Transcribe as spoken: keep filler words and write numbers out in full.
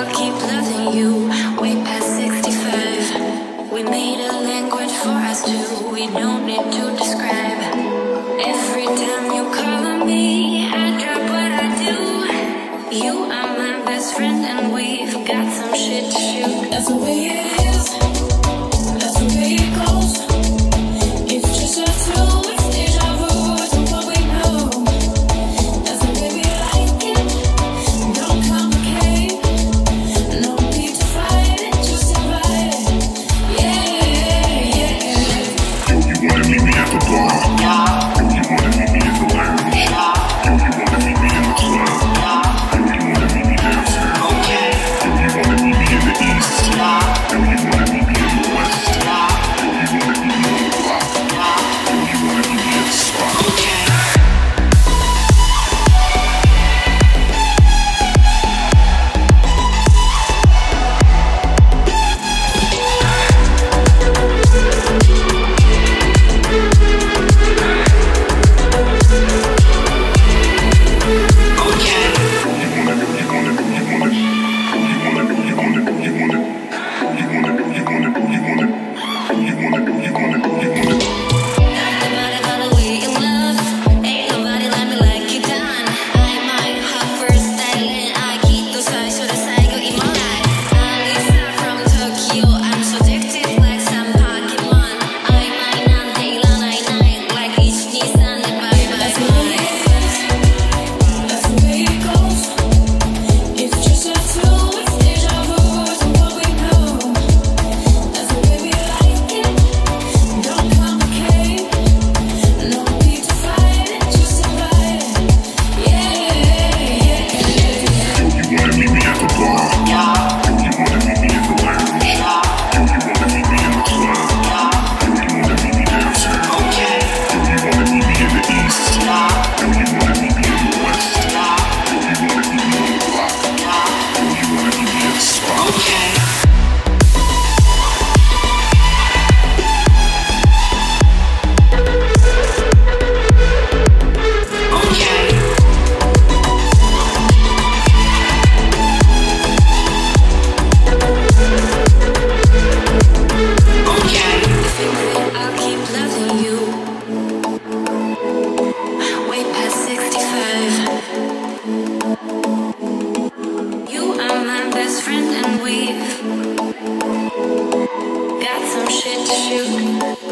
I'll keep loving you way past sixty-five. We made a language for us two, we don't need to describe. Every time you call on me, I drop what I do. You are my best friend and we've got some shit to shoot. That's the way it is, that's the way it goes. It's just us two, it's deja vu, it's what we know. That's the way we like it, don't complicate. No need to fight it, just invite it. Yeah, yeah. Yo, you wanna meet me at the bar? Yeah. Yo, you wanna meet me in the lounge? Yeah. Yo, you wanna meet me in the club? Yeah. Yo, you wanna meet me downtown? Okay. Yo, you wanna meet me in the east? Yeah. Yo, you wanna meet me in the west? Yeah. Yo, you wanna meet me on the block? Yeah. Yo, you wanna meet me at the spot? Okay. I'll keep loving you way past sixty-five. You are my best friend and we've got some shit to shoot.